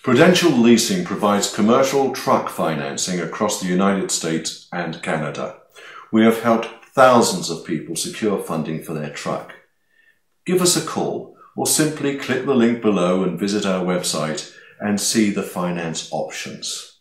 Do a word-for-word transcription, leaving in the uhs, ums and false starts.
Prudential Leasing provides commercial truck financing across the United States and Canada. We have helped thousands of people secure funding for their truck. Give us a call or simply click the link below and visit our website and see the finance options.